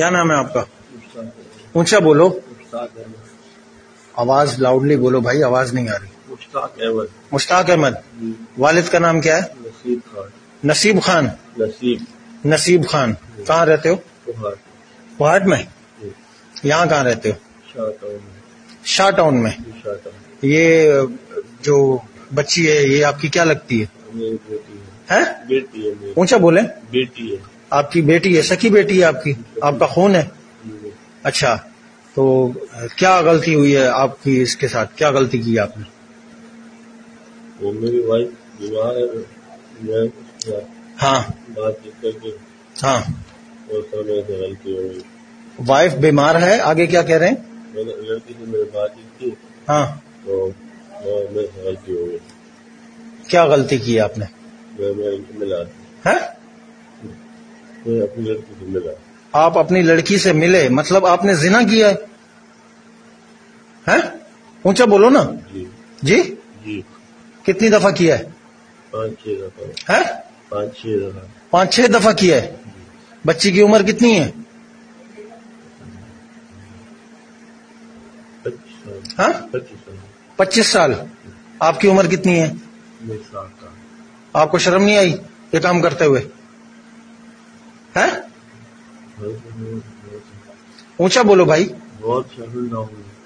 کیا نام ہے آپ کا؟ اونچا بولو, آواز لاؤڈلی بولو بھائی, آواز نہیں آ رہی. مشتاق احمد. والد کا نام کیا ہے؟ نصیب خان. نصیب خان. کہاں رہتے ہو؟ پہاڑ میں. یہاں کہاں رہتے ہو؟ شاہ ٹاؤن میں. یہ جو بچی ہے یہ آپ کی کیا لگتی ہے؟ اونچا بولیں. بیٹی ہے. آپ کی بیٹی ہے, سکی بیٹی ہے آپ کی, آپ کا خون ہے. اچھا, تو کیا غلطی ہوئی ہے آپ کی اس کے ساتھ, کیا غلطی کی آپ نے؟ وہ میری وائف بیمار ہے, ہاں بات کر کے ہاں, اور سب میرے سے غلطی ہو گئی. وائف بیمار ہے, آگے کیا کہہ رہے ہیں؟ میں نے لڑکی سے میری بات کی ہاں, تو میرے سے غلطی ہو گئی. کیا غلطی کی آپ نے؟ میں ان سے ملا, میں اپنی لڑکی سے ملا. آپ اپنی لڑکی سے ملے, مطلب آپ نے زنا کیا ہے؟ اونچا بولو نا. جی جی, جی. کتنی دفعہ کیا ہے؟ 5-6 دفعہ. ہے 5-6 دفعہ. 5-6 دفعہ کیا ہے. بچی کی عمر کتنی ہے؟ 25 ہاں 25 سال. آپ کی عمر کتنی ہے؟ 19 سال کا. آپ کو شرم نہیں آئی یہ کام کرتے ہوئے؟ ہے اونچا بولو بھائی. بہت شرمندہ ہوں.